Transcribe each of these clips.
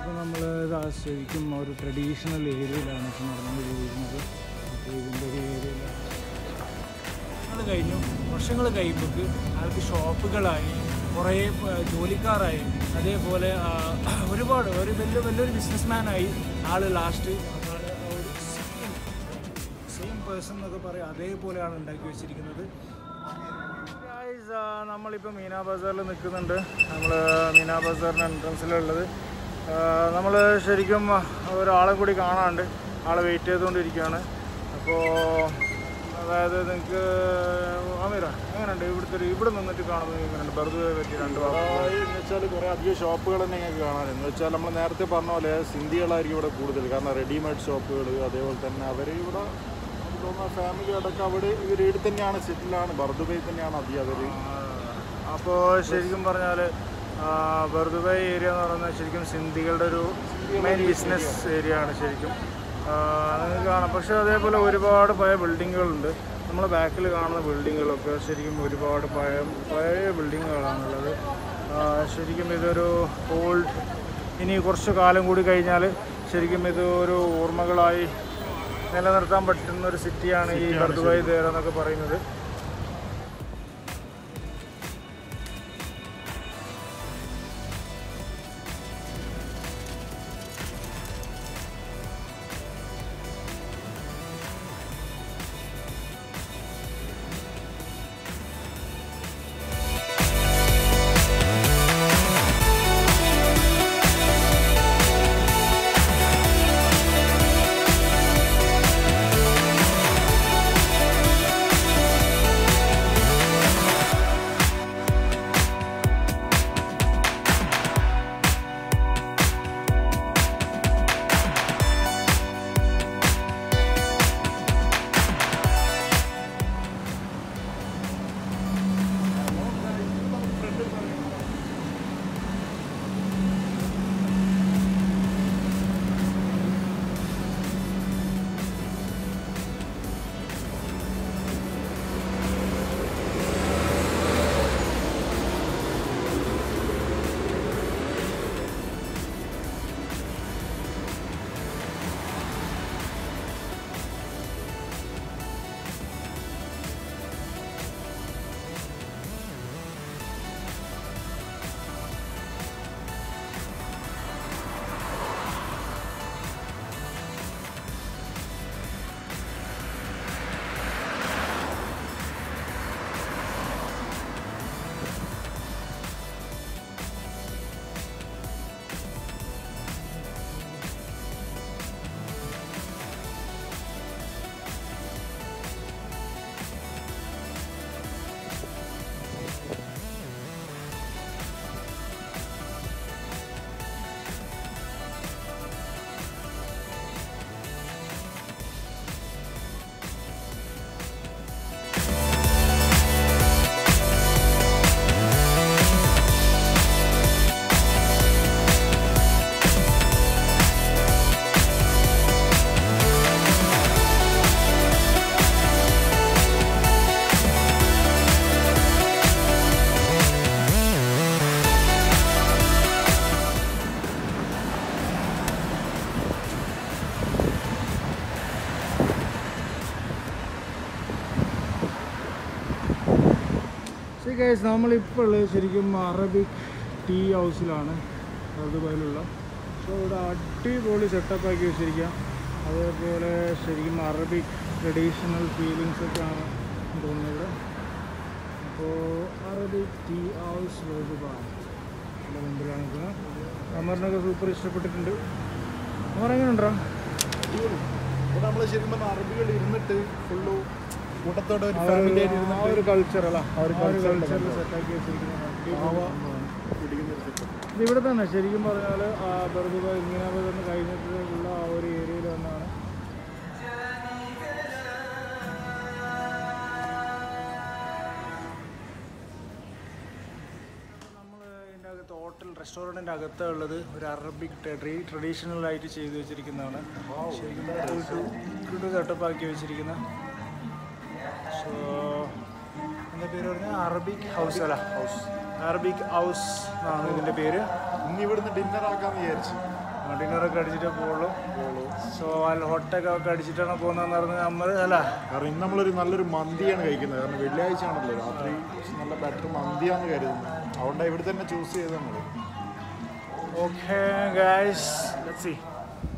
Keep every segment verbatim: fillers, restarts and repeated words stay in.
അപ്പോൾ നമ്മൾ ശരിക്കും ഒരു ട്രഡീഷണൽ ഏരിയയിലാണ് ഇപ്പോൾ നടന്നുകൊണ്ടിരിക്കുന്നത്. അപ്പോൾ ഇതിൻ്റെ ഒരു ഏരിയയിൽ വർഷങ്ങൾ കഴിഞ്ഞു. വർഷങ്ങൾ കഴിയുമ്പോൾ ആൾക്ക് ഷോപ്പുകളായി, കുറേ ജോലിക്കാരായി, അതേപോലെ ഒരുപാട് ഒരു വലിയ വലിയൊരു ബിസിനസ്മാനായി ആൾ ലാസ്റ്റ് ഒരു സെയിം പേഴ്സൺ എന്നൊക്കെ പറയും, അതേപോലെയാണ് ഉണ്ടാക്കി വെച്ചിരിക്കുന്നത്. നമ്മളിപ്പോൾ മീനാ ബസാറിൽ നിൽക്കുന്നുണ്ട്. നമ്മൾ മീനാ ബസാറിൻ്റെ എൻട്രൻസിലുള്ളത്. നമ്മൾ ശരിക്കും ഒരാളെ കൂടി കാണാണ്ട് ആളെ വെയിറ്റ് ചെയ്തുകൊണ്ടിരിക്കുകയാണ്. അപ്പോൾ അതായത് നിങ്ങൾക്ക് അമീറ എങ്ങനെയുണ്ട് ഇവിടുത്തെ ഒരു ഇവിടെ നിന്നിട്ട് കാണുന്നത് എങ്ങനെയുണ്ട് ബർദുവയെ പറ്റി രണ്ട് വാക്ക്? എന്ന് വെച്ചാൽ കുറേ അധികം ഷോപ്പുകൾ തന്നെ ഞങ്ങൾക്ക് കാണാൻ. എന്ന് വെച്ചാൽ നമ്മൾ നേരത്തെ പറഞ്ഞ പോലെ സിന്ധികളായിരിക്കും ഇവിടെ കൂടുതൽ. കാരണം റെഡിമെയ്ഡ് ഷോപ്പുകൾ, അതേപോലെ തന്നെ അവർ ഇവിടെ തോന്നുന്ന ഫാമിലി അടക്കം അവിടെ ഇവർ ഇവിടെ തന്നെയാണ് സെറ്റിലാണ്, ബർദുബൈ തന്നെയാണ് അധികം അവർ. അപ്പോൾ ശരിക്കും പറഞ്ഞാൽ ബർദുബൈ ഏരിയ എന്ന് പറയുന്നത് ശരിക്കും സിന്ധികളുടെ ഒരു മെയിൻ ബിസിനസ് ഏരിയ ആണ് ശരിക്കും നിങ്ങൾക്ക് കാണാം. പക്ഷേ അതേപോലെ ഒരുപാട് പഴയ ബിൽഡിങ്ങുകളുണ്ട്. നമ്മളെ ബാക്കിൽ കാണുന്ന ബിൽഡിങ്ങുകളൊക്കെ ശരിക്കും ഒരുപാട് പഴയ പഴയ ബിൽഡിങ്ങുകളാണുള്ളത്. ശരിക്കും ഇതൊരു ഓൾഡ്, ഇനി കുറച്ച് കാലം കൂടി കഴിഞ്ഞാൽ ശരിക്കും ഇത് ഒരു ഓർമ്മകളായി നിലനിർത്താൻ പറ്റുന്ന ഒരു സിറ്റിയാണ് ഈ ബർദുബൈ ദേറ എന്നൊക്കെ പറയുന്നത്. ഗൈസ് നമ്മളിപ്പോൾ ഉള്ളത് ശരിക്കും അറബിക് ടീ ഹൗസിലാണ് ബർദുബൈയിലുള്ള. സോ ഇവിടെ അടിപൊളി സെറ്റപ്പാക്കി വെച്ചിരിക്കുക. അതേപോലെ ശരിക്കും അറബിക് ട്രഡീഷണൽ ഫീലിങ്സൊക്കെയാണ് തോന്നുന്നത് ഇവിടെ. അപ്പോൾ അറബിക് ടീ ഹൗസ് ബർദുബൈ എൻ്റെ മുമ്പിലാണ് നിൽക്കുന്നത്. അമറിനൊക്കെ സൂപ്പർ ഇഷ്ടപ്പെട്ടിട്ടുണ്ട്. അമർ എങ്ങനെയുണ്ടോ? ഇവിടെ നമ്മൾ ശരിക്കും പറഞ്ഞാൽ അറബികൾ ഇരുന്നിട്ട് ഫുള്ള് കൂട്ടത്തോടെ ഒരു ഫാമിലി ആയിട്ട് ഇരുന്ന ആ ഒരു കൾച്ചർ അല്ല, ആ ഒരു കൾച്ചറിൽ സെറ്റാക്കി വെച്ചിരിക്കുന്ന ഇവിടെ തന്നെ ശരിക്കും പറഞ്ഞാൽ ആ ബർദുബൈ മീനാ ബസാറിന് കഴിഞ്ഞിട്ടുള്ള ആ ഒരു ഏരിയയിൽ വന്നാണ്. നമ്മൾ ഇതിൻ്റെ അകത്ത് ഹോട്ടൽ റെസ്റ്റോറൻറ്റിൻ്റെ അകത്ത് ഉള്ളത് ഒരു അറബിക് ട്രഡീഷണൽ ആയിട്ട് ചെയ്തു വെച്ചിരിക്കുന്നതാണ്. ശരിക്കും സെറ്റപ്പാക്കി വെച്ചിരിക്കുന്ന. സോ എൻ്റെ പേര് പറഞ്ഞാൽ അറബിക് ഹൗസ് അല്ല, ഹൗസ് അറബിക് ഹൗസ് എന്നാണ് ഇതിൻ്റെ പേര്. ഇന്ന് ഇവിടുന്ന് ഡിന്നർ ആക്കാമെന്ന് വിചാരിച്ചു. ഡിന്നറൊക്കെ അടിച്ചിട്ടേ പോകുള്ളൂ. സോ അല്ല ഹൊട്ടൊക്കെ ഒക്കെ അടിച്ചിട്ടാണ് പോകുന്നതെന്ന് പറഞ്ഞാൽ നമ്മൾ അല്ല കാരണം ഇന്ന് നമ്മളൊരു നല്ലൊരു മന്തിയാണ് കഴിക്കുന്നത്. കാരണം വെള്ളിയാഴ്ച ആണല്ലോ, രാത്രി നല്ല ബെറ്റർ മന്തിയാണെന്ന് കരുതുന്നത്. അതുകൊണ്ടാണ് ഇവിടെ തന്നെ ചൂസ് ചെയ്തത് നമ്മൾ. Okay guys, let's see.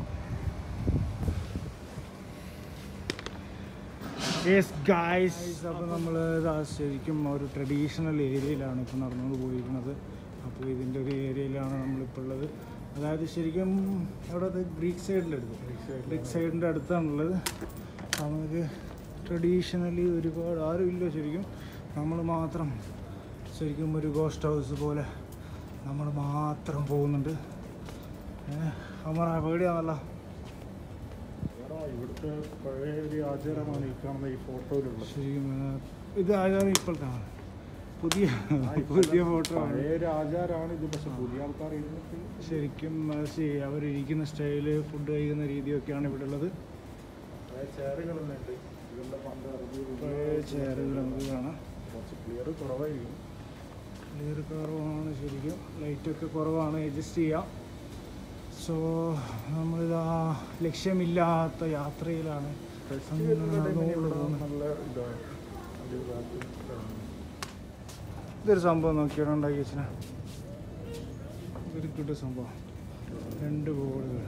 Yes guys, അപ്പോൾ നമ്മൾ ശരിക്കും ഒരു ട്രഡീഷണൽ ഏരിയയിലാണ് ഇപ്പോൾ നടന്നുകൊണ്ട് പോയിരിക്കുന്നത്. അപ്പോൾ ഇതിൻ്റെ ഒരു ഏരിയയിലാണ് നമ്മളിപ്പോൾ ഉള്ളത്. അതായത് ശരിക്കും അവിടെ ഗ്രീക്ക് സൈഡിൻ്റെ അടുത്ത് ഗ്രീക്ക് സൈഡിൻ്റെ അടുത്താണുള്ളത്. നമുക്ക് ട്രഡീഷണലി ഒരുപാട് ആരും ഇല്ല ശരിക്കും, നമ്മൾ മാത്രം ശരിക്കും ഒരു ഗോസ്റ്റ് ഹൗസ് പോലെ നമ്മൾ മാത്രം പോകുന്നുണ്ട്. അമറ പേടിയാണല്ലോ. ഇവിടുത്തെ പഴയ ഒരു ആചാരമാണ് ഈ കാണുന്ന ഈ ഫോട്ടോയിലുള്ളത്. ശരിക്കും ഇത് ആചാരം ഇപ്പോഴത്താണ്, പുതിയ പുതിയ ഫോട്ടോ പഴയ ഒരു ആചാരമാണ് ഇത്. പക്ഷെ പുതിയ ആൾക്കാർ ഇരുന്നിട്ട് ശരിക്കും അവരിരിക്കുന്ന സ്റ്റൈല്, ഫുഡ് കഴിക്കുന്ന രീതിയൊക്കെയാണ് ഇവിടെ ഉള്ളത്. ചെയറുകളുണ്ട്, ഇവരുടെ പണ്ട് പഴയ ചെയറുകൾ നമുക്ക് കാണാം. കുറച്ച് ക്ലിയർ കുറവായിരിക്കും. ക്ലിയർ കുറവാണ് ശരിക്കും, ലൈറ്റൊക്കെ കുറവാണ്, അഡ്ജസ്റ്റ് ചെയ്യാം. സോ നമ്മളിതാ ലക്ഷ്യമില്ലാത്ത യാത്രയിലാണ്. നല്ല ഇതാണ് ഇതൊരു സംഭവം നോക്കിയാണ് ഉണ്ടാക്കി വെച്ചാൽ ഇതൊരു കിട്ടിയ സംഭവം, രണ്ട് ബോർഡുകൾ.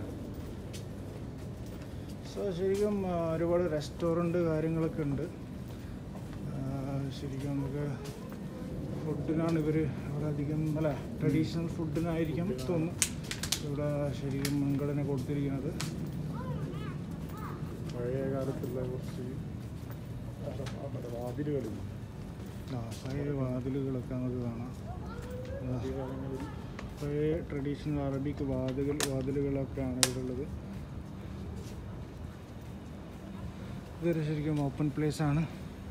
സോ ശരിക്കും ഒരുപാട് റെസ്റ്റോറൻറ്റ് കാര്യങ്ങളൊക്കെ ഉണ്ട്. ശരിക്കും നമുക്ക് ഫുഡിനാണ് ഇവർ ഇവിടെ അധികം അല്ല ട്രഡീഷണൽ ഫുഡിനായിരിക്കും തോന്നുന്നു ഇവിടെ ശരിക്കും മുൻഗണന കൊടുത്തിരിക്കുന്നത്. പഴയ കാലത്തുള്ള കുറച്ച് വാതിലുകളിൽ ആ പഴയ വാതിലുകളൊക്കെ നമുക്ക് കാണാം. പഴയ ട്രഡീഷണൽ അറബിക്ക് വാതിലുകൾ വാതിലുകളൊക്കെയാണ് ഇവിടെ ഉള്ളത്. ഇതൊരു ശരിക്കും ഓപ്പൺ പ്ലേസ് ആണ്.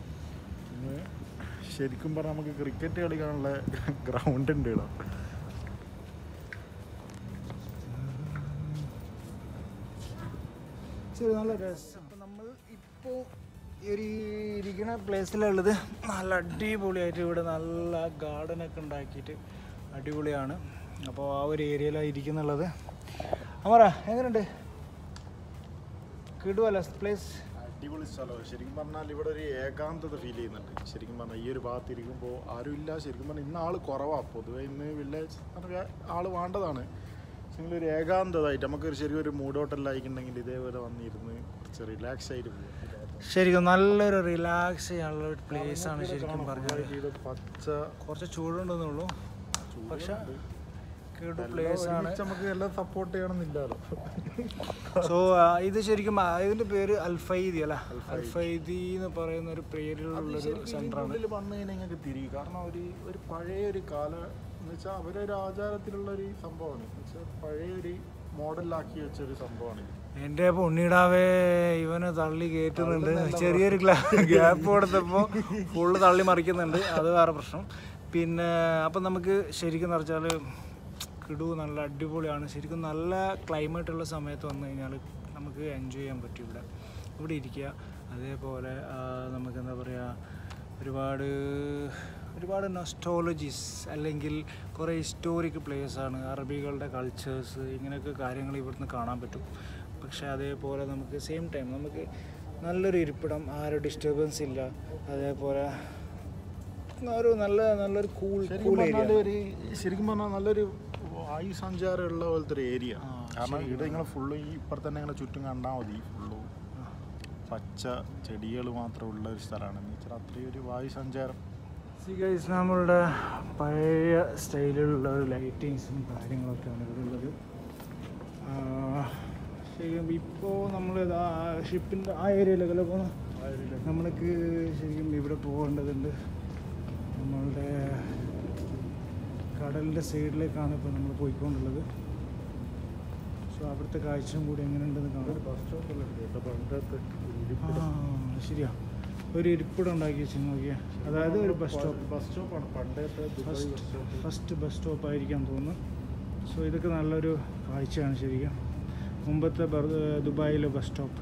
ശരിക്കും പറഞ്ഞാൽ നമുക്ക് ക്രിക്കറ്റ് കളിക്കാനുള്ള ഗ്രൗണ്ട് ഉണ്ട് ഇവിടെ. ശരി, നല്ല രസം. അപ്പം നമ്മൾ ഇപ്പോൾ ഈ ഒരു ഇരിക്കുന്ന പ്ലേസിലുള്ളത് നല്ല അടിപൊളിയായിട്ട് ഇവിടെ നല്ല ഗാർഡനൊക്കെ ഉണ്ടാക്കിയിട്ട് അടിപൊളിയാണ്. അപ്പോൾ ആ ഒരു ഏരിയയിലാണ് ഇരിക്കുന്നുള്ളത്. അമറ എങ്ങനെയുണ്ട്? കിടുവല്ല പ്ലേസ്? അടിപൊളി സ്ഥലമാണ്. ശരിക്കും പറഞ്ഞാൽ ഇവിടെ ഒരു ഏകാന്തത ഫീൽ ചെയ്യുന്നുണ്ട്. ശരിക്കും പറഞ്ഞാൽ ഈ ഒരു ഭാഗത്ത് ഇരിക്കുമ്പോൾ ആരുമില്ല. ശരിക്കും പറഞ്ഞാൽ ഇന്ന് ആൾ കുറവാണ്. പൊതുവേ ഇന്ന് വില്ലേജ് ആൾ വേണ്ടതാണ്. പക്ഷേ ഒരു ഏകാന്തതായിട്ട് നമുക്കൊരു ശരിക്കും ഒരു മൂഡ് ഹോട്ടലിലായിട്ടുണ്ടെങ്കിൽ ഇതേപോലെ വന്നിരുന്ന് കുറച്ച് റിലാക്സ് ആയിട്ട് പോകും. ശരിക്കും നല്ലൊരു റിലാക്സ് ചെയ്യാനുള്ള ഒരു പ്ലേസ് ആണ് ശരിക്കും പറഞ്ഞാൽ. പച്ച കുറച്ച് ചൂടുണ്ടെന്നുള്ളൂ, പക്ഷെ കിടു പ്ലേസ് ആണ്. നമുക്ക് എല്ലാം സപ്പോർട്ട് ചെയ്യണമെന്നില്ലല്ലോ. സോ ഇത് ശരിക്കും ഇതിൻ്റെ പേര് അൽഫൈദി അല്ല, അൽഫൈദി എന്ന് പറയുന്ന ഒരു പേരിലുള്ളൊരു സെൻ്ററാണ്. ഇതിൽ വന്നു കഴിഞ്ഞാൽ നിങ്ങൾക്ക് തിരികെ, കാരണം ഒരു ഒരു പഴയ ഒരു കാല എന്ന് വെച്ചാൽ അവരൊരു ആചാരത്തിലുള്ള ഒരു സംഭവമാണ്. എന്ന് വെച്ചാൽ പഴയ ഒരു മോഡലാക്കി വെച്ചൊരു സംഭവമാണ്. എൻ്റെ പൊന്നിടാവേ ഇവന് തള്ളി കയറ്റുന്നുണ്ട്. ചെറിയൊരു ഗ്യാപ്പ് കൊടുത്തപ്പോൾ ഫുള്ള് തള്ളി മറിക്കുന്നുണ്ട്, അത് വേറെ പ്രശ്നം. പിന്നെ അപ്പം നമുക്ക് ശരിക്കും പറഞ്ഞാൽ കിടു നല്ല അടിപൊളിയാണ്. ശരിക്കും നല്ല ക്ലൈമറ്റ് ഉള്ള സമയത്ത് വന്നു കഴിഞ്ഞാൽ നമുക്ക് എൻജോയ് ചെയ്യാൻ പറ്റും ഇവിടെ ഇവിടെ ഇരിക്കുക. അതേപോലെ നമുക്ക് എന്താ പറയുക, ഒരുപാട് ഒരുപാട് നൊസ്റ്റോളജീസ് അല്ലെങ്കിൽ കുറേ ഹിസ്റ്റോറിക് പ്ലേസാണ്. അറബികളുടെ കൾച്ചേഴ്സ് ഇങ്ങനെയൊക്കെ കാര്യങ്ങൾ ഇവിടുന്ന് കാണാൻ പറ്റും. പക്ഷേ അതേപോലെ നമുക്ക് സെയിം ടൈം നമുക്ക് നല്ലൊരു ഇരിപ്പിടം, ആരും ഡിസ്റ്റർബൻസ് ഇല്ല. അതേപോലെ ഒരു നല്ല നല്ലൊരു കൂൾ കൂൾ ഏരിയ. ഒരു ശരിക്കും പറഞ്ഞാൽ നല്ലൊരു വായു സഞ്ചാരമുള്ള പോലത്തെ ഒരു ഏരിയ. കാരണം ഇവിടെ നിങ്ങൾ ഫുള്ള് ഈ ഇപ്പുറത്ത് തന്നെ ഇങ്ങനെ ചുറ്റും കണ്ടാൽ മതി. ഫുള്ള് പച്ച ചെടികൾ മാത്രമുള്ള ഒരു സ്ഥലമാണ്. എന്ന് വെച്ചാൽ അത്രയും ഒരു വായു സഞ്ചാരം. ഗൈസ് നമ്മളുടെ പഴയ സ്റ്റൈലിലുള്ള ഒരു ലൈറ്റിങ്സും കാര്യങ്ങളൊക്കെയാണ് ഇവിടെ ഉള്ളത്. ശരിക്കും ഇപ്പോൾ നമ്മൾ ഷിപ്പിൻ്റെ ആ ഏരിയയിലൊക്കെ പോകുന്ന നമ്മൾക്ക് ശരിക്കും ഇവിടെ പോകേണ്ടതുണ്ട്. നമ്മളുടെ കടലിൻ്റെ സൈഡിലേക്കാണ് ഇപ്പോൾ നമ്മൾ പോയിക്കൊണ്ടുള്ളത്. സോ അവിടുത്തെ കാഴ്ചയും കൂടി എങ്ങനെയുണ്ടെന്ന് കാണാം. ബസ് സ്റ്റോപ്പിലുണ്ട്. ആ ശരിയാ, ഒരു ഇരിപ്പിടം ഉണ്ടാക്കി വെച്ച് നോക്കിയാൽ, അതായത് ഒരു ബസ് സ്റ്റോപ്പ് ബസ് സ്റ്റോപ്പാണ് പണ്ടത്തെ ഫസ്റ്റ് ബസ് സ്റ്റോപ്പ് ആയിരിക്കാൻ തോന്നുന്നു. സോ ഇതൊക്കെ നല്ലൊരു കാഴ്ചയാണ് ശരിക്കും. മുമ്പത്തെ ദുബായിലെ ബസ് സ്റ്റോപ്പ്.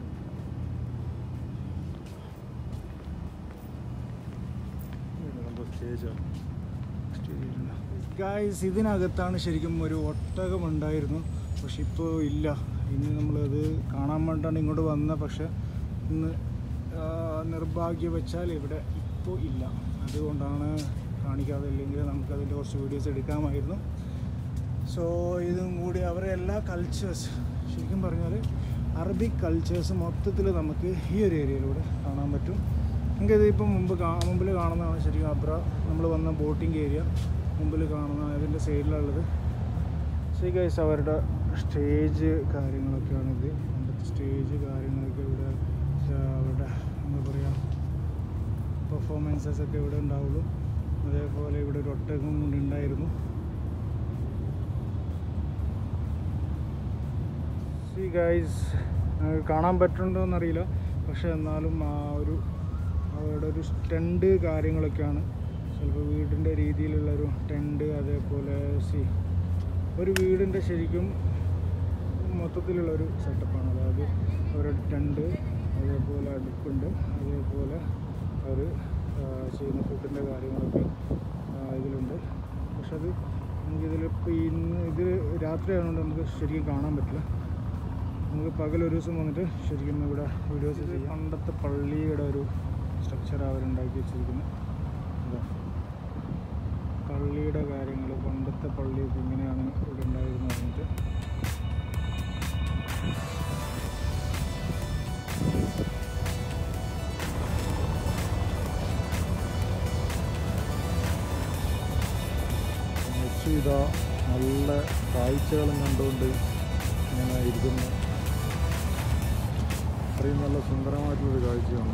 ഗായ്സ് ഇതിനകത്താണ് ശരിക്കും ഒരു ഒട്ടകം ഉണ്ടായിരുന്നു. പക്ഷെ ഇപ്പോൾ ഇല്ല. ഇനി നമ്മളത് കാണാൻ വേണ്ടിയിട്ടാണ് ഇങ്ങോട്ട് വന്നത്. പക്ഷെ ഇന്ന് നിർഭാഗ്യവശാൽ ഇവിടെ ഇപ്പോൾ ഇല്ല. അതുകൊണ്ടാണ് കാണിക്കാതെ. ഇല്ലെങ്കിൽ നമുക്കതിൻ്റെ കുറച്ച് വീഡിയോസ് എടുക്കാമായിരുന്നു. സോ ഇതും കൂടി അവരുടെ എല്ലാ കൾച്ചേഴ്സ്, ശരിക്കും പറഞ്ഞാൽ അറബിക് കൾച്ചേഴ്സ് മൊത്തത്തിൽ നമുക്ക് ഈ ഒരു ഏരിയയിലൂടെ കാണാൻ പറ്റും. നമുക്കിത് ഇപ്പം മുമ്പ് കാ മുമ്പിൽ കാണുന്നതാണ് ശരിക്കും അബ്ര നമ്മൾ വന്ന ബോട്ടിംഗ് ഏരിയ മുമ്പിൽ കാണുന്നതാണ്. അതിൻ്റെ സൈഡിലുള്ളത് ശരി ഗൈസ് അവരുടെ സ്റ്റേജ് കാര്യങ്ങളൊക്കെയാണിത്. പണ്ടത്തെ സ്റ്റേജ് കാര്യങ്ങളൊക്കെ ഇവിടെ അവരുടെ എന്താ പറയുക പെർഫോമൻസസ് ഒക്കെ ഇവിടെ ഉണ്ടാവുള്ളൂ. അതേപോലെ ഇവിടെ ഒരു ഒട്ടകം കൊണ്ട് ഉണ്ടായിരുന്നു. സി ഗൈസ് കാണാൻ പറ്റുന്നുണ്ടോ എന്നറിയില്ല. പക്ഷേ എന്നാലും ആ ഒരു അവരുടെ ഒരു ടെൻറ്റ് കാര്യങ്ങളൊക്കെയാണ്. ചിലപ്പോൾ വീടിൻ്റെ രീതിയിലുള്ളൊരു ടെൻറ്റ്. അതേപോലെ സി ഒരു വീടിൻ്റെ ശരിക്കും മൊത്തത്തിലുള്ളൊരു സെറ്റപ്പാണ്. അതായത് അവരുടെ ടെൻറ്റ്, അതേപോലെ അടുപ്പുണ്ട്, അതേപോലെ അവർ ചെയ്യുന്ന ഫുഡിൻ്റെ കാര്യങ്ങളൊക്കെ ഇതിലുണ്ട്. പക്ഷെ അത് നമുക്കിതിലിപ്പോൾ ഇന്ന് ഇത് രാത്രി ആയതുകൊണ്ട് നമുക്ക് ശരിക്കും കാണാൻ പറ്റില്ല. നമുക്ക് പകലൊരു ദിവസം വന്നിട്ട് ശരിക്കും ഇവിടെ വീഡിയോസ് ചെയ്യാം. പണ്ടത്തെ പള്ളിയുടെ ഒരു സ്ട്രക്ചർ അവരുണ്ടാക്കി വെച്ചിരിക്കുന്നത്. അതാ പള്ളിയുടെ കാര്യങ്ങൾ, പണ്ടത്തെ പള്ളിയൊക്കെ ഇങ്ങനെയാണ് ഇവിടെ ഉണ്ടായിരുന്നു പറഞ്ഞിട്ട്. ഇതാ നല്ല കാഴ്ചകളും കണ്ടുകൊണ്ട് ഇങ്ങനെ ഇരിക്കുന്നു. അത്രയും നല്ല സുന്ദരമായിട്ടുള്ളൊരു കാഴ്ചയാണ്.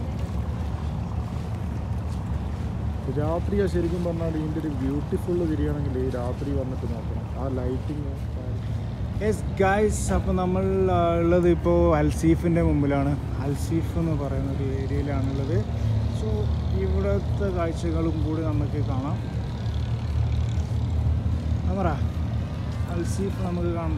രാത്രിയാ ശരിക്കും പറഞ്ഞാൽ ഇതിൻ്റെ ഒരു ബ്യൂട്ടിഫുൾ തിരിയണമെങ്കിൽ രാത്രി വന്നിട്ട് നോക്കണം ആ ലൈറ്റിങ്. യെസ് ഗൈസ്, അപ്പോൾ നമ്മൾ ഉള്ളത് ഇപ്പോൾ അൽസീഫിൻ്റെ മുമ്പിലാണ്. അൽസീഫ് എന്ന് പറയുന്ന ഒരു ഏരിയയിലാണുള്ളത്. സോ ഇവിടുത്തെ കാഴ്ചകളും കൂടി നമുക്ക് കാണാം. അമറ അൽസീഫ് നമുക്ക് കാണണ്ട.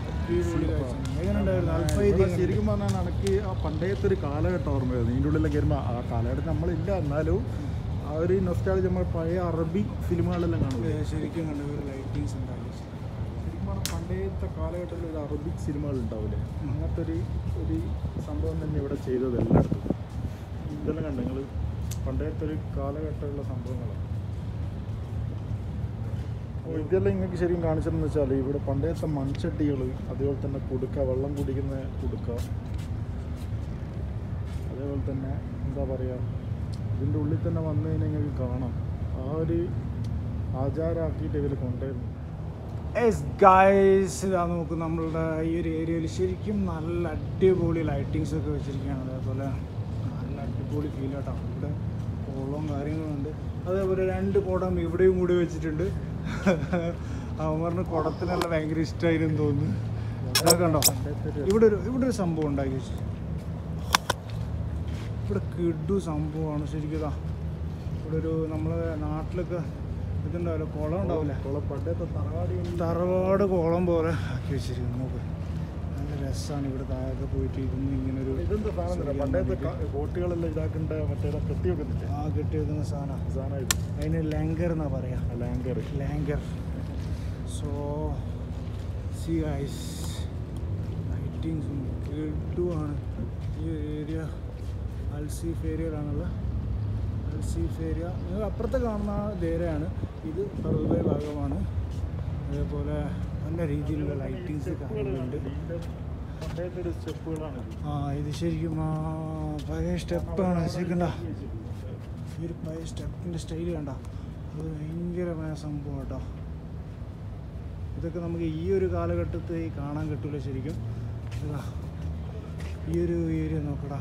ശരിക്കും പറഞ്ഞാൽ എനിക്ക് ആ പണ്ടത്തെ ഒരു കാലഘട്ടം ഓർമ്മയായിരുന്നു. ഇതിൻ്റെ ഉള്ളിലൊക്കെ വരുമ്പോൾ ആ കാലഘട്ടം നമ്മളില്ല, എന്നാലും ആ ഒരു നൊസ്റ്റാൾജി നമ്മൾ പഴയ അറബി ഫിലിമുകളെല്ലാം കാണുന്നത് ശരിക്കും കണ്ടു. ലൈറ്റിങ്സ് ഉണ്ടാവില്ല. ശരിക്കും പറഞ്ഞാൽ പണ്ടത്തെ കാലഘട്ടത്തിൽ ഒരു അറബിക് സിനിമകൾ ഉണ്ടാവില്ലേ, അങ്ങനത്തെ ഒരു ഒരു സംഭവം തന്നെ ഇവിടെ ചെയ്തത് എല്ലായിടത്തും. ഇതെല്ലാം കണ്ടു നിങ്ങൾ പണ്ടത്തെ ഒരു കാലഘട്ടമുള്ള സംഭവങ്ങളാണ്. ഇതെല്ലാം നിങ്ങൾക്ക് ശരിക്കും കാണിച്ചതെന്ന് വെച്ചാൽ ഇവിടെ പണ്ടത്തെ മൺചട്ടികൾ, അതേപോലെ തന്നെ കുടുക്ക, വെള്ളം കുടിക്കുന്ന കുടുക്ക, അതേപോലെ തന്നെ എന്താ പറയുക ഇതിൻ്റെ ഉള്ളിൽ തന്നെ വന്നു കഴിഞ്ഞാൽ നിങ്ങൾക്ക് കാണാം. ആ ഒരു ആചാരമാക്കിയിട്ട് ഇവർ കൊണ്ടുവരുന്നു. യെസ് ഗൈസ്, ഇതാ നോക്കും നമ്മളുടെ ഈ ഒരു ഏരിയയിൽ ശരിക്കും നല്ല അടിപൊളി ലൈറ്റിങ്സ് ഒക്കെ വെച്ചിരിക്കുകയാണ്. അതേപോലെ നല്ല അടിപൊളി ഫീൽ കേട്ടോ. ഇവിടെ കുളവും കാര്യങ്ങളുണ്ട്. അതേപോലെ രണ്ട് കുടം ഇവിടെയും കൂടി വെച്ചിട്ടുണ്ട്. അവന്മാറിന് കുടത്തിനെല്ലാം ഭയങ്കര ഇഷ്ടമായിരുന്നു തോന്നുന്നു. അതൊക്കെ കണ്ടോ ഇവിടെ ഒരു ഇവിടെ ഒരു സംഭവം ഉണ്ടാക്കി വെച്ചു. ഇവിടെ കിഡു സംഭവമാണ് ശരിക്കും. ഇതാ ഇവിടെ ഒരു നമ്മളെ നാട്ടിലൊക്കെ ഇതുണ്ടാവില്ല, കുളം ഉണ്ടാവില്ല, പണ്ടത്തെ തറവാടി തറവാട് കുളം പോലെ ആക്കി വെച്ചിരിക്കുന്നു. നോക്ക് നല്ല രസമാണ്. ഇവിടെ താഴെ പോയിട്ട് ഇരുന്ന് ഇങ്ങനെ ഒരു ഇതെന്താ സാധനം പണ്ടത്തെ ബോട്ടുകളെല്ലാം ഇതാക്കേണ്ട മറ്റേ കെട്ടി വെക്കുന്നില്ല, ആ കെട്ടി വെക്കുന്ന സാധനം സാധനമായിട്ട് അതിന് ലാങ്കർ എന്നാ പറയാ. ലാങ്കർ ലാങ്കർ സോ സി ഗൈസ് ലൈറ്റിങ്സും കിട്ടുവാണ്. ഈ ഏരിയ അൽസീഫ് ഏരിയയിലാണുള്ളത്. അൽസീഫ് ഏരിയ നിങ്ങൾ അപ്പുറത്തെ കാണുന്ന ഏരിയയാണ്. ഇത് ബർദുബായ് ഭാഗമാണ്. അതേപോലെ നല്ല രീതിയിലുള്ള ലൈറ്റിങ്സ് കാര്യങ്ങളുണ്ട്. സ്റ്റെപ്പുകളാണ്. ആ ഇത് ശരിക്കും ആ പഴയ സ്റ്റെപ്പാണ്. ശരിക്കണ്ട ഈ ഒരു പഴയ സ്റ്റെപ്പിൻ്റെ സ്റ്റൈൽ കണ്ട, അത് ഭയങ്കരമായ സംഭവം കേട്ടോ. ഇതൊക്കെ നമുക്ക് ഈ ഒരു കാലഘട്ടത്തിൽ കാണാൻ കിട്ടില്ല ശരിക്കും. ഇതാ ഈ ഒരു ഏരിയ നോക്കടാ,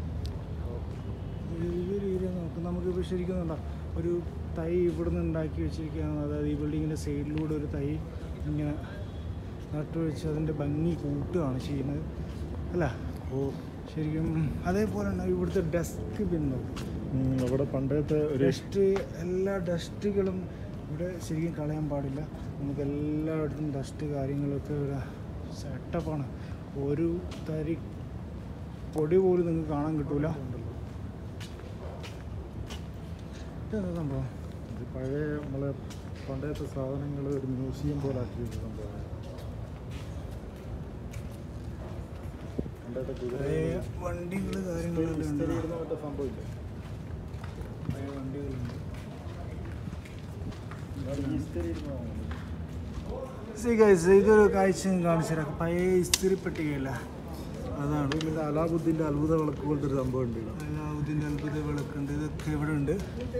ഈ ഒരു ഏരിയ നോക്കും. നമുക്കിപ്പോൾ ശരിക്കും കണ്ട ഒരു തൈ ഇവിടുന്ന് ഉണ്ടാക്കി വെച്ചിരിക്കുകയാണ്. അതായത് ഈ ബിൽഡിങ്ങിൻ്റെ സൈഡിലൂടെ ഒരു തൈ ഇങ്ങനെ നട്ടുവെച്ച് അതിൻ്റെ ഭംഗി കൂട്ടുകയാണ് ചെയ്യുന്നത് അല്ല. ഓ ശരിക്കും അതേപോലെ തന്നെ ഇവിടുത്തെ ഡസ്റ്റ് ബിന്ന് ഇവിടെ പണ്ടത്തെ ഒരു ഡസ്റ്റ്, എല്ലാ ഡസ്റ്റുകളും ഇവിടെ ശരിക്കും കളയാൻ പാടില്ല. നമുക്ക് എല്ലായിടത്തും ഡസ്റ്റ് കാര്യങ്ങളൊക്കെ ഇവിടെ സെറ്റപ്പാണ്. ഒരു തരി പൊടി പോലും നിങ്ങൾക്ക് കാണാൻ കിട്ടൂല. ഇതെന്താ സംഭവം? ഇത് പഴയ നമ്മളെ പണ്ടത്തെ സാധനങ്ങൾ ഒരു മ്യൂസിയം പോലെ ആക്കി സംഭവമാണ്. പണ്ടത്തെ കുതിര വണ്ടികൾ കാര്യങ്ങളെല്ലാം ഉണ്ട്. ഇരുന്ന മറ്റേ സംഭവമില്ല. പഴയ വണ്ടികളുണ്ട്. ഇതൊരു കാഴ്ച കാണിച്ചു പഴയ ഇസ്തിരി പെട്ടികയില്ല, അതാണ്. പിന്നെ അലാബുദ്ദീൻ്റെ അത്ഭുത വിളക്ക് പോലത്തെ ഒരു സംഭവം ഉണ്ട്. അലാബുദ്ദീൻ്റെ അത്ഭുത വിളക്കുണ്ട്. ഇതൊക്കെ ഇവിടെ ഉണ്ട്.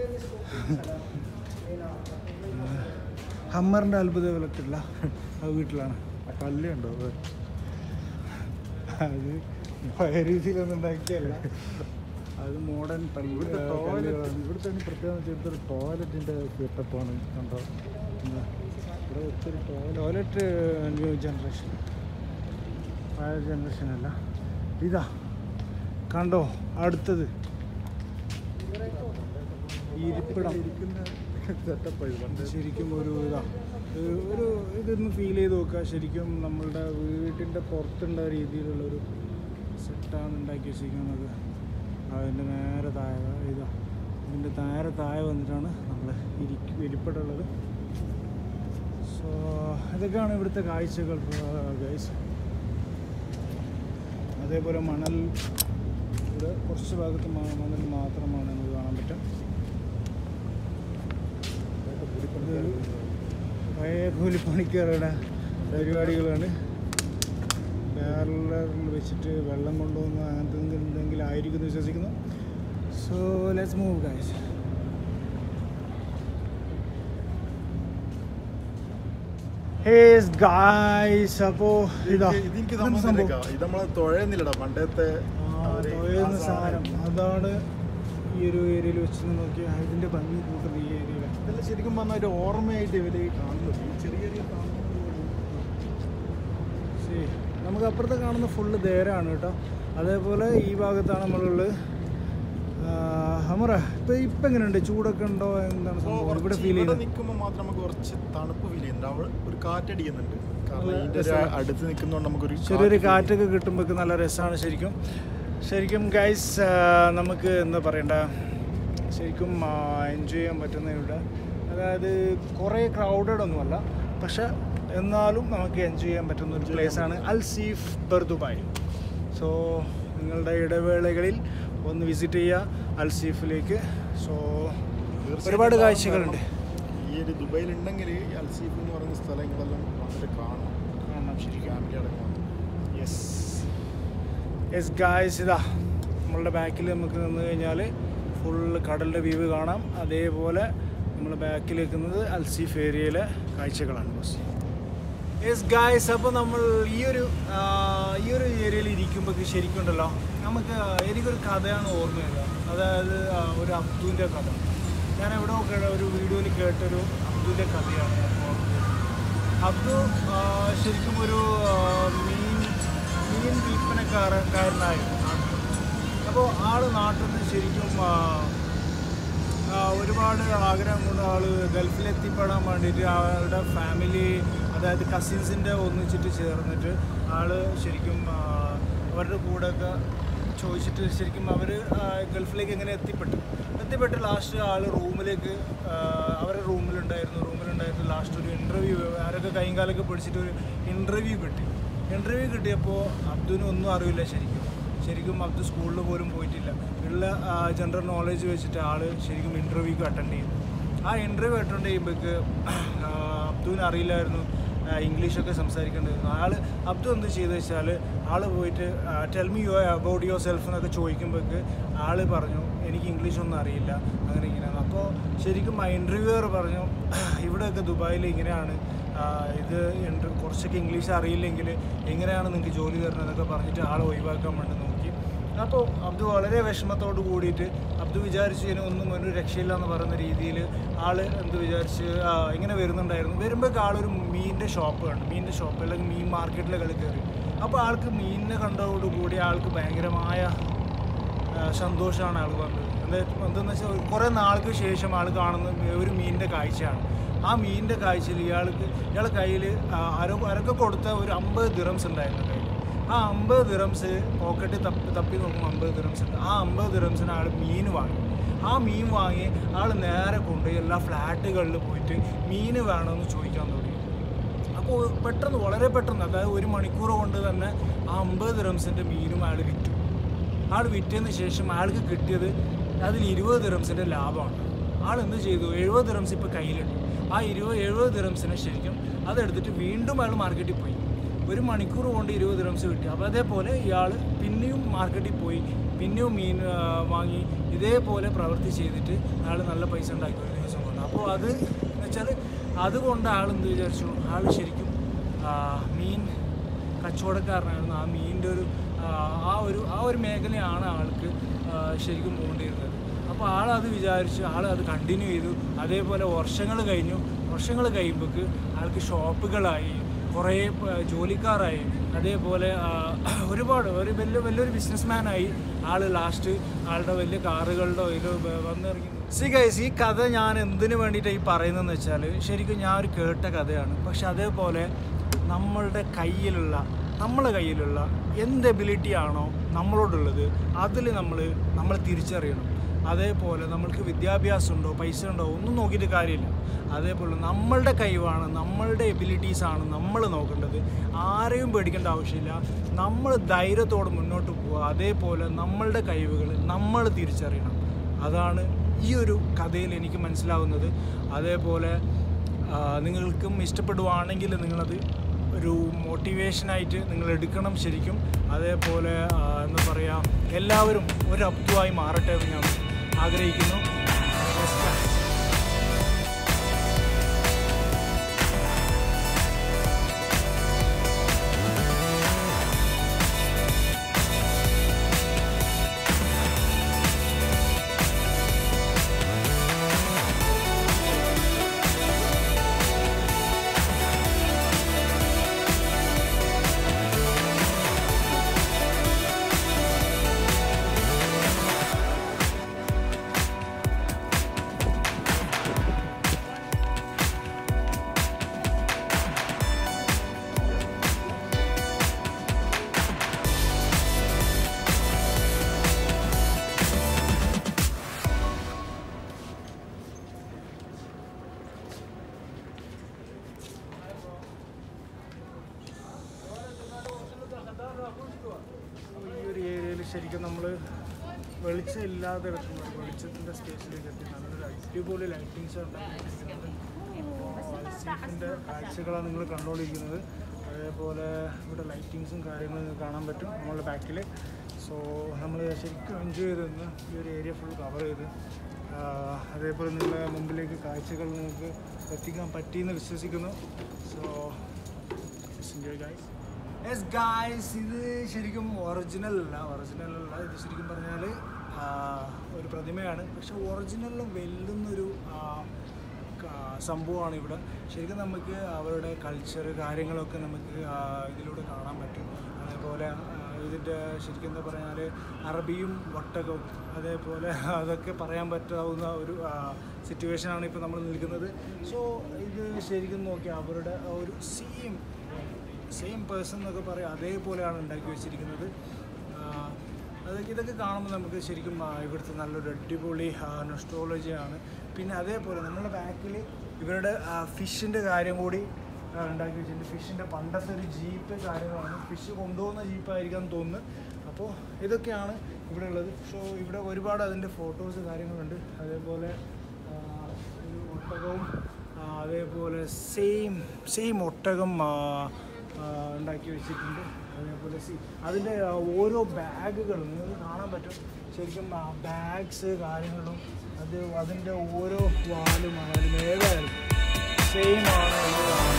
ഹമ്മറിൻ്റെ അത്ഭുത വിളക്കില്ല, അത് വീട്ടിലാണ്. കല്ലുണ്ടോ? അത് പഴയ രീതിയിലൊന്നും ഉണ്ടാക്കിയല്ല, അത് മോഡേൺ പള്ളി. ഇവിടുത്തെ ടോയ്ലറ്റ് ഇവിടുത്തെ പ്രത്യേകത ഇവിടുത്തെ ടോയ്ലറ്റിൻ്റെ സെറ്റപ്പാണ് കണ്ടോ. ഇവിടെ ഒത്തിരി ടോയ്ലറ്റ് ടോയ്ലറ്റ് ന്യൂ ജനറേഷൻ, പഴയ ജനറേഷൻ അല്ല. ഇതാ കണ്ടോ അടുത്തത് ഇരിപ്പിടം. ഇരിക്കുന്ന സെറ്റപ്പായി പണ്ട്. ശരിക്കും ഒരു ഇതാ ഒരു ഒരു ഇതൊന്ന് ഫീൽ ചെയ്ത് നോക്കുക. ശരിക്കും നമ്മളുടെ വീട്ടിൻ്റെ പുറത്തുള്ള രീതിയിലുള്ളൊരു സെറ്റാണ് ഉണ്ടാക്കി വെച്ചിരിക്കുന്നത്. അതിൻ്റെ നേരെ താഴെ ഇതാ ഇതിൻ്റെ നേരെ താഴെ വന്നിട്ടാണ് നമ്മൾ ഇരിക്കും ഇരിപ്പിടുള്ളത്. സോ ഇതൊക്കെയാണ് ഇവിടുത്തെ കാഴ്ചകൾ ഗൈസ്. അതേപോലെ മണൽ, ഇവിടെ കുറച്ച് ഭാഗത്ത് മണൽ മാത്രമാണ് നമുക്ക് കാണാൻ പറ്റും. പഴയ കൂലിപ്പണിക്കാരുടെ പരിപാടികളാണ്. ബാരലറിൽ വെച്ചിട്ട് വെള്ളം കൊണ്ടുവന്ന് അങ്ങനത്തെ എന്തെങ്കിലും ആയിരിക്കും എന്ന് വിശ്വസിക്കുന്നു. So let's move guys. ഹേസ് ഗൈസ്, അപ്പോൾ ഇതാ ഇതെനിക്ക് സംഭവം ഇത് നമ്മളെ തുഴയുന്നില്ലടാ പണ്ടത്തെ തുഴയുന്ന സാധനം. അതാണ് ഈ ഒരു ഏരിയയിൽ വെച്ച് നോക്കിയാൽ ഇതിൻ്റെ ഭംഗി കൂട്ടുന്നത് ഈ ഏരിയയിലാണ്. ഇതെല്ലാം ശരിക്കും പറഞ്ഞാൽ ഒരു ഓർമ്മയായിട്ട് ഇവർ കാണുന്നത് ഈ ചെറിയ ചെറിയ ശരി. നമുക്ക് അപ്പുറത്ത് കാണുന്ന ഫുള്ള് ദേരാണ് കേട്ടോ. അതേപോലെ ഈ ഭാഗത്താണ് നമ്മളുള്ളത്. ഹമറ ഇപ്പം ഇപ്പം എങ്ങനെയുണ്ട്, ചൂടൊക്കെ ഉണ്ടോ, എന്താണ് സംഭവം ഇവിടെ ഫീൽ ചെയ്യുന്നത്? നിൽക്കുമ്പോൾ മാത്രം നമുക്ക് കുറച്ച് തണുപ്പ് ഫീൽ ചെയ്യുന്നുണ്ട്. അവിടെ ഒരു കാറ്റടിക്കുന്നുണ്ട്. കാരണം ഇതിൻ്റെ അടുത്ത് നിൽക്കുന്നതുകൊണ്ട് നമുക്കൊരു ചെറിയൊരു കാറ്റൊക്കെ കിട്ടുമ്പോൾ നല്ല രസമാണ് ശരിക്കും. ശരിക്കും ഗൈസ് നമുക്ക് എന്താ പറയണ്ട, ശരിക്കും എൻജോയ് ചെയ്യാൻ പറ്റുന്ന ഇവിടെ. അതായത് കുറേ ക്രൗഡഡ് ഒന്നുമല്ല, പക്ഷെ എന്നാലും നമുക്ക് എൻജോയ് ചെയ്യാൻ പറ്റുന്ന ഒരു പ്ലേസാണ് അൽസീഫ് ബർദുബായ്. സോ നിങ്ങളുടെ ഇടവേളകളിൽ ഒന്ന് വിസിറ്റ് ചെയ്യുക അൽസീഫിലേക്ക്. സോ ഒരുപാട് കാഴ്ചകളുണ്ട്. ഈ ഒരു ദുബൈയിലുണ്ടെങ്കിൽ അൽസീഫ് എന്ന് പറയുന്ന സ്ഥലങ്ങളെല്ലാം വന്നിട്ട് കാണണം കാണാം ശരിക്കും. ഫാമിലി അടക്കം. യെസ് യെസ് ഗായ്സ്, ഇതാ നമ്മളുടെ ബാക്കിൽ നമുക്ക് നിന്ന് കഴിഞ്ഞാൽ ഫുള്ള് കടലിൻ്റെ വ്യൂ കാണാം. അതേപോലെ നമ്മൾ ബാക്കിൽ നിൽക്കുന്നത് അൽസീഫ് ഏരിയയിലെ കാഴ്ചകളാണ് ബസ്. യെസ് ഗായ്സ്, അപ്പോൾ നമ്മൾ ഈ ഒരു ഈ ഒരു ഏരിയയിൽ ഇരിക്കുമ്പോൾ ശരിക്കും ഉണ്ടല്ലോ നമുക്ക് എനിക്കൊരു കഥയാണ് ഓർമ്മ വരിക. അതായത് ഒരു അബ്ദുവിൻ്റെ കഥ. ഞാൻ എവിടെ ഒരു വീഡിയോയിൽ കേട്ടൊരു അബ്ദുവിൻ്റെ കഥയാണ് ഞാൻ ഓർമ്മ വരുന്നത്. അബ്ദു ശരിക്കും ഒരു മീൻ മീൻ വിൽപ്പനക്കാരനായിരുന്നു. അപ്പോൾ ആൾ നാട്ടിൽ നിന്ന് ശരിക്കും ഒരുപാട് ആഗ്രഹം കൊണ്ട് ആൾ ഗൾഫിലെത്തിപ്പെടാൻ വേണ്ടിയിട്ട് ആളുടെ ഫാമിലി, അതായത് കസിൻസിൻ്റെ ഒന്നിച്ചിട്ട് ചേർന്നിട്ട് ആൾ ശരിക്കും അവരുടെ കൂടെയൊക്കെ ചോദിച്ചിട്ട് ശരിക്കും അവർ ഗൾഫിലേക്ക് എങ്ങനെ എത്തിപ്പെട്ടു എത്തിപ്പെട്ട് ലാസ്റ്റ് ആൾ റൂമിലേക്ക് അവരുടെ റൂമിലുണ്ടായിരുന്നു റൂമിലുണ്ടായിരുന്നു ലാസ്റ്റ് ഒരു ഇൻ്റർവ്യൂ, ആരൊക്കെ കൈയും കാലൊക്കെ പിടിച്ചിട്ട് ഒരു ഇൻ്റർവ്യൂ കിട്ടി. ഇൻ്റർവ്യൂ കിട്ടിയപ്പോൾ അബ്ദുവിന് ഒന്നും അറിയില്ല. ശരിക്കും ശരിക്കും അബ്ദു സ്കൂളിൽ പോലും പോയിട്ടില്ല. ഉള്ള ജനറൽ നോളേജ് വെച്ചിട്ട് ആൾ ശരിക്കും ഇൻ്റർവ്യൂക്ക് അറ്റൻഡ് ചെയ്തു. ആ ഇൻ്റർവ്യൂ അറ്റൻഡ് ചെയ്യുമ്പോഴേക്ക് അബ്ദുവിന് അറിയില്ലായിരുന്നു ഇംഗ്ലീഷൊക്കെ സംസാരിക്കേണ്ടിയിരുന്നു. ആൾ അബ്ദു എന്ത് ചെയ്തെന്ന് വെച്ചാൽ ആൾ പോയിട്ട് tell me you about yourself എന്നൊക്കെ ചോദിക്കുമ്പോഴേക്ക് ആൾ പറഞ്ഞു എനിക്ക് ഇംഗ്ലീഷൊന്നും അറിയില്ല അങ്ങനെ ഇങ്ങനെയാണ്. അപ്പോൾ ശരിക്കും ആ ഇൻ്റർവ്യൂവർ പറഞ്ഞു ഇവിടെയൊക്കെ ദുബായിൽ ഇങ്ങനെയാണ്, ഇത് കുറച്ചൊക്കെ ഇംഗ്ലീഷ് അറിയില്ലെങ്കിൽ എങ്ങനെയാണ് നിങ്ങൾക്ക് ജോലി തരുന്നതെന്നൊക്കെ പറഞ്ഞിട്ട് ആൾ ഒഴിവാക്കാൻ വേണ്ടി നോക്കി. അപ്പോൾ അബ്ദു വളരെ വിഷമത്തോട് കൂടിയിട്ട് അബ്ദു വിചാരിച്ചു ഇനി ഒന്നും ഒരു രക്ഷയില്ല എന്ന് പറയുന്ന രീതിയിൽ ആൾ എന്ത് വിചാരിച്ച് ഇങ്ങനെ വരുന്നുണ്ടായിരുന്നു. വരുമ്പോഴേക്ക് ആളൊരു മീനിൻ്റെ ഷോപ്പ് കണ്ടു. മീനിൻ്റെ ഷോപ്പ് അല്ലെങ്കിൽ മീൻ മാർക്കറ്റിലെ കളി കയറി. അപ്പോൾ ആൾക്ക് മീനിനെ കണ്ടതോടുകൂടി ആൾക്ക് ഭയങ്കരമായ സന്തോഷമാണ് ആൾ പറഞ്ഞത്. എന്താ എന്തെന്ന് വെച്ചാൽ കുറേ നാൾക്ക് ശേഷം ആൾ കാണുന്ന ഒരു മീനിൻ്റെ കാഴ്ചയാണ്. ആ മീനിൻ്റെ കാഴ്ചയിൽ ഇയാൾക്ക് ഇയാളെ കയ്യിൽ അര അരക്കെ കൊടുത്ത ഒരു അമ്പത് ദിറംസ് ഉണ്ടായിരുന്നു കയ്യിൽ. ആ അമ്പത് ദിറംസ് പോക്കറ്റിൽ തപ്പി തപ്പി നോക്കുമ്പോൾ അമ്പത് ദിറംസ് ഉണ്ട്. ആ അമ്പത് ദിറംസിന് ആൾ മീൻ വാങ്ങി. ആ മീൻ വാങ്ങി ആൾ നേരെ കൊണ്ടുപോയി എല്ലാ ഫ്ലാറ്റുകളിൽ പോയിട്ട് മീൻ വേണമെന്ന് ചോദിക്കാൻ തുടങ്ങി. അപ്പോൾ പെട്ടെന്ന് വളരെ പെട്ടെന്ന് അതായത് ഒരു മണിക്കൂർ കൊണ്ട് തന്നെ ആ അമ്പത് ദിറംസിൻ്റെ മീനും അയാൾ വിറ്റു. ആൾ വിറ്റതിന് ശേഷം ആൾക്ക് കിട്ടിയത് അതിൽ ഇരുപത് ദിറംസിൻ്റെ ലാഭമാണ്. ആൾ എന്ത് ചെയ്തു, എഴുപത് ദിറംസ് ഇപ്പോൾ കയ്യിലുണ്ട്. ആ ഇരുപത് എഴുപത് ദിറംസിനെ ശരിക്കും അതെടുത്തിട്ട് വീണ്ടും അയാൾ മാർക്കറ്റിൽ പോയി. ഒരു മണിക്കൂർ കൊണ്ട് ഇരുപത് ദിറംസ് കിട്ടി. അപ്പോൾ അതേപോലെ ഇയാൾ പിന്നെയും മാർക്കറ്റിൽ പോയി പിന്നെയും മീൻ വാങ്ങി ഇതേപോലെ പ്രവൃത്തി ചെയ്തിട്ട് ആൾ നല്ല പൈസ ഉണ്ടാക്കി ഒരു ദിവസം കൊണ്ട്. അപ്പോൾ അത് എന്ന് വെച്ചാൽ അതുകൊണ്ട് ആൾ എന്ത് വിചാരിച്ചു, ആൾ ശരിക്കും മീൻ കച്ചവടക്കാരനായിരുന്നു. ആ മീനിൻ്റെ ഒരു ആ ഒരു ആ ഒരു മേഖലയാണ് ആൾക്ക് ശരിക്കും പോകേണ്ടിയിരുന്നത്. അപ്പോൾ ആളത് വിചാരിച്ച് ആൾ അത് കണ്ടിന്യൂ ചെയ്തു. അതേപോലെ വർഷങ്ങൾ കഴിഞ്ഞു. വർഷങ്ങൾ കഴിയുമ്പോൾക്ക് ആൾക്ക് ഷോപ്പുകളായി, കുറേ ജോലിക്കാരായി, അതേപോലെ ഒരുപാട് ഒരു വലിയ വലിയൊരു ബിസിനസ്മാനായി ആൾ. ലാസ്റ്റ് ആളുടെ വലിയ കാറുകളുടെ ഇതിൽ വന്നിറങ്ങി. സി ഗൈസ്, ഈ കഥ ഞാൻ എന്തിനു വേണ്ടിയിട്ടാണ് ഈ പറയുന്നതെന്ന് വെച്ചാൽ ശരിക്കും ഞാൻ ഒരു കേട്ട കഥയാണ്. പക്ഷെ അതേപോലെ നമ്മളുടെ കയ്യിലുള്ള നമ്മളെ കയ്യിലുള്ള എന്ത് എബിലിറ്റി ആണോ നമ്മളോടുള്ളത് അതിൽ നമ്മൾ നമ്മൾ തിരിച്ചറിയണം. അതേപോലെ നമ്മൾക്ക് വിദ്യാഭ്യാസം ഉണ്ടോ പൈസ ഉണ്ടോ ഒന്നും നോക്കിയിട്ട് കാര്യമില്ല. അതേപോലെ നമ്മളുടെ കഴിവാണ്, നമ്മളുടെ എബിലിറ്റീസാണ് നമ്മൾ നോക്കേണ്ടത്. ആരെയും പേടിക്കേണ്ട ആവശ്യമില്ല. നമ്മൾ ധൈര്യത്തോടെ മുന്നോട്ട് പോവുക. അതേപോലെ നമ്മളുടെ കഴിവുകൾ നമ്മൾ തിരിച്ചറിയണം. അതാണ് ഈ ഒരു കഥയിൽ എനിക്ക് മനസ്സിലാവുന്നത്. അതേപോലെ നിങ്ങൾക്കും ഇഷ്ടപ്പെടുവാണെങ്കിൽ നിങ്ങളത് ഒരു മോട്ടിവേഷനായിട്ട് നിങ്ങൾ എടുക്കണം ശരിക്കും. അതേപോലെ എന്താ പറയുക, എല്ലാവരും ഒരു അബ്ദുവായി മാറട്ടെ എന്ന് ഞാൻ ആഗ്രഹിക്കുന്നു. ഈ ഒരു ഏരിയയിൽ ശരിക്കും നമ്മൾ വെളിച്ചമില്ലാതെ വെക്കുന്നത് വെളിച്ചത്തിൻ്റെ സ്പേസിലേക്ക് എത്തി നല്ലൊരു അടിപൊളി ലൈറ്റിങ്സ് ഉണ്ടാക്കിയിരിക്കുന്നത്. സീഫിൻ്റെ കാഴ്ചകളാണ് നിങ്ങൾ കണ്ടുകൊണ്ടിരിക്കുന്നത്. അതേപോലെ ഇവിടെ ലൈറ്റിങ്സും കാര്യങ്ങളും കാണാൻ പറ്റും നമ്മളുടെ ബാക്കിൽ. സോ നമ്മൾ ശരിക്കും എൻജോയ് ചെയ്തെന്ന് ഈ ഒരു ഏരിയ ഫുൾ കവർ ചെയ്ത് അതേപോലെ നിങ്ങളുടെ മുമ്പിലേക്ക് കാഴ്ചകൾ നിങ്ങൾക്ക് എത്തിക്കാൻ പറ്റിയെന്ന് വിശ്വസിക്കുന്നു. So enjoy guys. Yes guys, ഇത് ശരിക്കും ഒറിജിനൽ അല്ല ഒറിജിനൽ അല്ല ഇത് ശരിക്കും പറഞ്ഞാൽ ഒരു പ്രതിമയാണ്. പക്ഷെ ഒറിജിനലിലും വെല്ലുന്നൊരു സംഭവമാണ് ഇവിടെ. ശരിക്കും നമുക്ക് അവരുടെ കൾച്ചർ കാര്യങ്ങളൊക്കെ നമുക്ക് ഇതിലൂടെ കാണാൻ പറ്റും. അതേപോലെ ഇതിൻ്റെ ശരിക്കും എന്താ പറഞ്ഞാൽ അറബിയും ഒട്ടകവും അതേപോലെ അതൊക്കെ പറയാൻ പറ്റാവുന്ന ഒരു സിറ്റുവേഷനാണ് ഇപ്പോൾ നമ്മൾ നിൽക്കുന്നത്. സോ ഇത് ശരിക്കും നോക്കിയാൽ അവരുടെ ഒരു സെയിം സെയിം പേഴ്സൺ എന്നൊക്കെ പറയാം അതേപോലെയാണ് ഉണ്ടാക്കി വെച്ചിരിക്കുന്നത്. അതൊക്കെ ഇതൊക്കെ കാണുമ്പോൾ നമുക്ക് ശരിക്കും ഇവിടുത്തെ നല്ലൊരു അടിപൊളി നൊസ്റ്റോളജിയാണ്. പിന്നെ അതേപോലെ നമ്മുടെ ബാക്കിൽ ഇവരുടെ ഫിഷിൻ്റെ കാര്യം കൂടി ഉണ്ടാക്കി വെച്ചിട്ടുണ്ട്. ഫിഷിൻ്റെ പണ്ടത്തെ ഒരു ജീപ്പ് കാര്യങ്ങളാണ്. ഫിഷ് കൊണ്ടുപോകുന്ന ജീപ്പായിരിക്കാൻ തോന്നുന്നു. അപ്പോൾ ഇതൊക്കെയാണ് ഇവിടെ ഉള്ളത്. സോ ഇവിടെ ഒരുപാട് അതിൻ്റെ ഫോട്ടോസ് കാര്യങ്ങളുണ്ട്. അതേപോലെ ഒരു ഒട്ടകവും അതേപോലെ സെയിം സെയിം ഒട്ടകം ഉണ്ടാക്കി വെച്ചിട്ടുണ്ട്. അതേപോലെ സി അതിൻ്റെ ഓരോ ബാഗുകളും നിങ്ങൾക്ക് കാണാൻ പറ്റും. ശരിക്കും ബാഗ്സ് കാര്യങ്ങളും അത് അതിൻ്റെ ഓരോ വാലും ആയാലും ഏതായാലും സെയിം ആണ് എന്നതാണ്.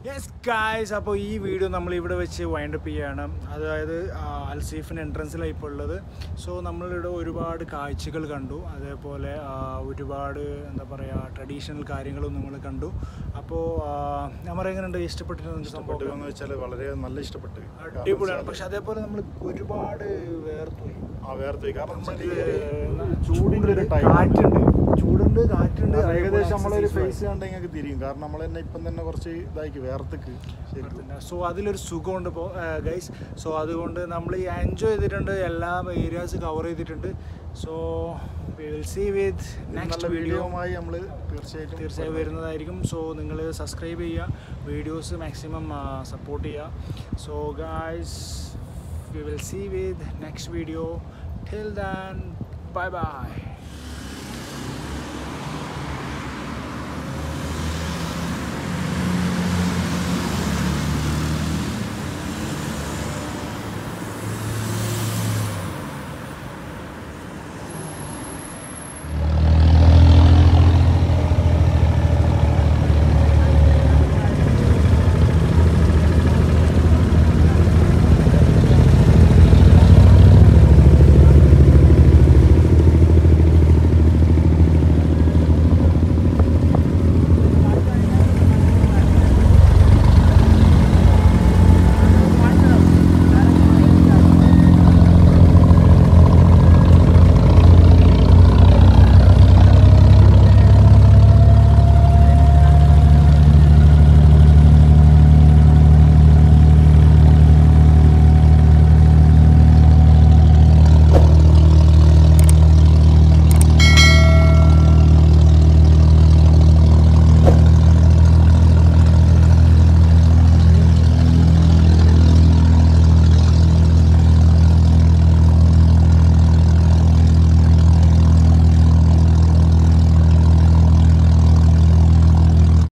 യെസ് ഗായ്സ്, അപ്പോൾ ഈ വീഡിയോ നമ്മൾ ഇവിടെ വെച്ച് വൈൻഡപ്പ് ചെയ്യുകയാണ്. അതായത് അൽസീഫിന് എൻട്രൻസിലാണ് ഇപ്പോൾ ഉള്ളത്. സോ നമ്മളിവിടെ ഒരുപാട് കാഴ്ചകൾ കണ്ടു, അതേപോലെ ഒരുപാട് എന്താ പറയുക ട്രഡീഷണൽ കാര്യങ്ങളും നമ്മൾ കണ്ടു. അപ്പോൾ നമ്മൾ എങ്ങനെയുണ്ട്, ഇഷ്ടപ്പെട്ടിട്ടുണ്ട്? ഇഷ്ടപ്പെട്ടു എന്ന് വെച്ചാൽ വളരെ നല്ല ഇഷ്ടപ്പെട്ടു, അടിപൊളിയാണ്. പക്ഷെ അതേപോലെ നമ്മൾ ഒരുപാട് വേർത്തുപോയി. ആ വേർത്തുപോയി കാരണം ചൂടിൻ്റെ ഒരു ടൈം, കാറ്റുണ്ട്, ചൂടുണ്ട്, കാറ്റുണ്ട്. ഏകദേശം നമ്മളൊരു ഫേസ് കണ്ട് നിങ്ങൾക്ക് തിരിയും. കാരണം നമ്മൾ തന്നെ ഇപ്പം തന്നെ കുറച്ച് ഇതാക്കി വേർത്തക്ക് ശരിക്കും. സോ അതിലൊരു സുഖമുണ്ട് ഇപ്പോൾ ഗൈസ്. സോ അതുകൊണ്ട് നമ്മൾ ഈ എൻജോയ് ചെയ്തിട്ടുണ്ട്, എല്ലാ ഏരിയാസ് കവർ ചെയ്തിട്ടുണ്ട്. So we will see with next വീഡിയോയുമായി നമ്മൾ തീർച്ചയായിട്ടും തീർച്ചയായും വരുന്നതായിരിക്കും. സോ നിങ്ങൾ സബ്സ്ക്രൈബ് ചെയ്യുക, വീഡിയോസ് മാക്സിമം സപ്പോർട്ട് ചെയ്യുക. So guys, we will see with next video. Till then, bye by.